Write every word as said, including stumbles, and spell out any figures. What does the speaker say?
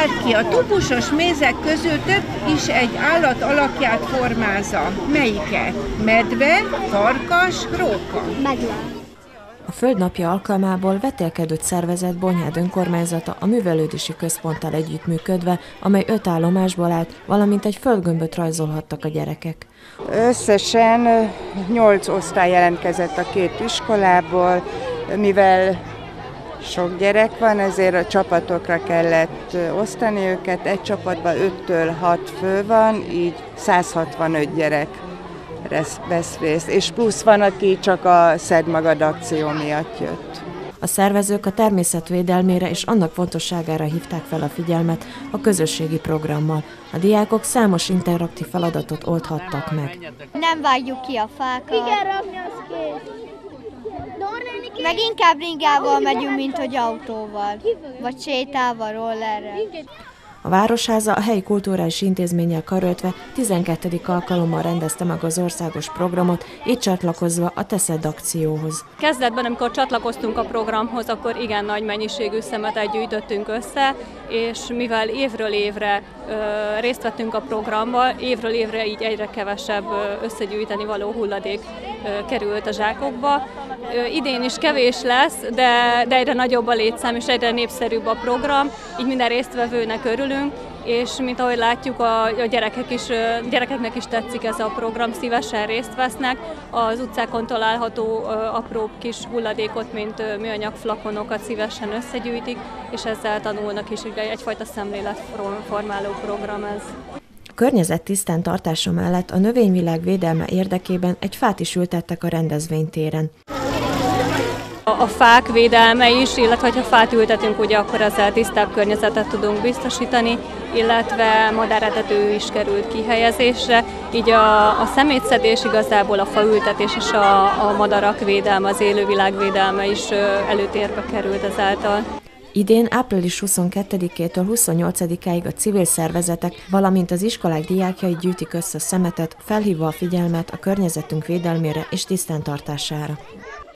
bárki a tupusos mézek közül több is egy állat alakját formázza. Melyiket? Medve, farkas, róka? Medve. A Föld napja alkalmából vetélkedőt szervezett Bonyhád önkormányzata a művelődési központtal együttműködve, amely öt állomásból állt, valamint egy földgömböt rajzolhattak a gyerekek. Összesen nyolc osztály jelentkezett a két iskolából, mivel sok gyerek van, ezért a csapatokra kellett osztani őket. Egy csapatban öttől hat fő van, így száz hatvanöt gyerek vesz részt, és plusz van, aki csak a Szedd Magad akció miatt jött. A szervezők a természet védelmére és annak fontosságára hívták fel a figyelmet a közösségi programmal. A diákok számos interaktív feladatot oldhattak meg. Nem vágjuk ki a fákat. Igen, rakni az kész. Meg inkább ringával megyünk, mint hogy autóval, vagy sétával, rollerrel. A Városháza a helyi kulturális intézménnyel karöltve tizenkettedik alkalommal rendezte meg az országos programot, így csatlakozva a Te Szedd akcióhoz. Kezdetben, amikor csatlakoztunk a programhoz, akkor igen nagy mennyiségű szemetet gyűjtöttünk össze, és mivel évről évre ö, részt vettünk a programba, évről évre így egyre kevesebb ö, összegyűjteni való hulladék ö, került a zsákokba. Ö, idén is kevés lesz, de, de egyre nagyobb a létszám és egyre népszerűbb a program, így minden résztvevőnek örülünk, és mint ahogy látjuk, a, a gyerekek is, gyerekeknek is tetszik ez a program, szívesen részt vesznek. Az utcákon található apró kis hulladékot, mint műanyag flakonokat szívesen összegyűjtik, és ezzel tanulnak is, ugye egyfajta szemléletformáló program ez. A környezet tisztán tartása mellett a növényvilág védelme érdekében egy fát is ültettek a rendezvénytéren. A fák védelme is, illetve ha fát ültetünk, ugye akkor ezzel tisztább környezetet tudunk biztosítani, illetve madáretető is került kihelyezésre, így a, a szemétszedés igazából a faültetés és a, a madarak védelme, az élővilág védelme is előtérbe került ezáltal. Idén április huszonkettedikétől huszonnyolcadikáig a civil szervezetek, valamint az iskolák diákjai gyűjtik össze a szemetet, felhívva a figyelmet a környezetünk védelmére és tisztántartására.